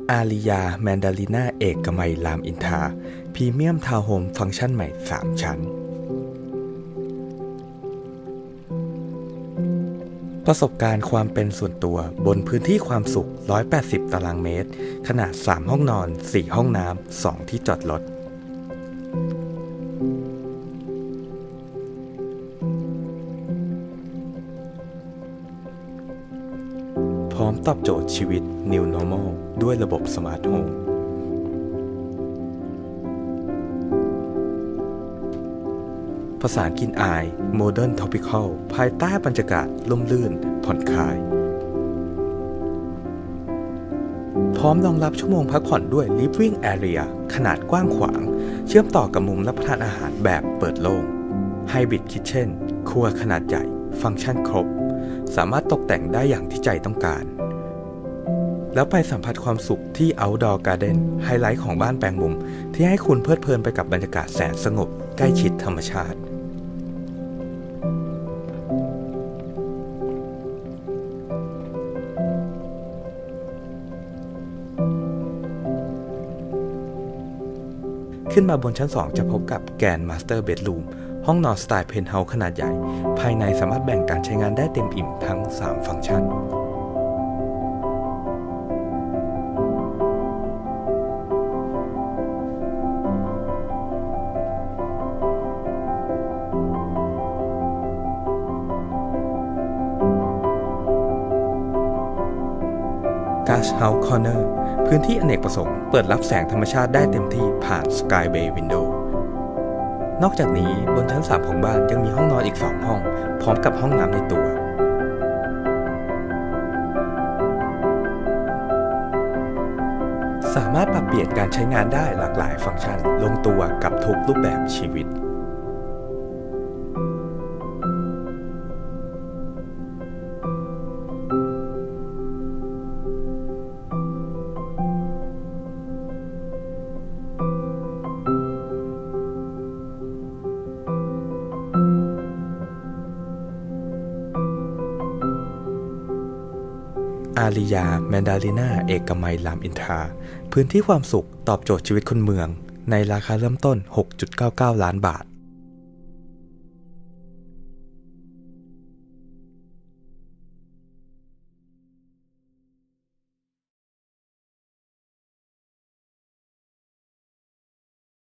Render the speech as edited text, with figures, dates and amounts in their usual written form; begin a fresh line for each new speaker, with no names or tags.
อาริยาแมนดาลิน่าเอกมัยรามอินทราพรีเมียมทาวน์โฮมฟังก์ชันใหม่3ชั้นประสบการณ์ความเป็นส่วนตัวบนพื้นที่ความสุข180ตารางเมตรขนาด3ห้องนอน4ห้องน้ำ2ที่จอดรถพร้อมตอบโจทย์ชีวิต New Normal ด้วยระบบสมาร์ทโฮมผสานกลิ่นอาย Modern Tropical ภายใต้บรรยากาศร่มรื่นผ่อนคลายพร้อมรองรับชั่วโมงพักผ่อนด้วย Living Area ขนาดกว้างขวางเชื่อมต่อกับมุมรับประทานอาหารแบบเปิดโล่ง Hybrid Kitchen ครัวขนาดใหญ่ฟังก์ชันครบสามารถตกแต่งได้อย่างที่ใจต้องการแล้วไปสัมผัสความสุขที่ Outdoor Garden ไฮไลท์ของบ้านแปลงมุมที่ให้คุณเพลิดเพลินไปกับบรรยากาศแสนสงบใกล้ชิดธรรมชาติขึ้นมาบนชั้น 2 จะพบกับแกรนด์มาสเตอร์เบดรูมห้องนอนสไตล์เพนท์เฮาส์ขนาดใหญ่ภายในสามารถแบ่งการใช้งานได้เต็มอิ่มทั้ง3ฟังก์ชันGuest House Corner พื้นที่อเนกประสงค์เปิดรับแสงธรรมชาติได้เต็มที่ผ่าน Sky Bay Window นอกจากนี้บนชั้น 3 ของบ้านยังมีห้องนอนอีก2ห้องพร้อมกับห้องน้ำในตัวสามารถปรับเปลี่ยนการใช้งานได้หลากหลายฟังก์ชันลงตัวกับทุกรูปแบบชีวิตอาริยาแมนดาลิน่าเอกมัยรามอินทราพื้นที่ความสุขตอบโจทย์ชีวิตคนเมืองในราคาเริ่มต้น 6.99 ล้านบาท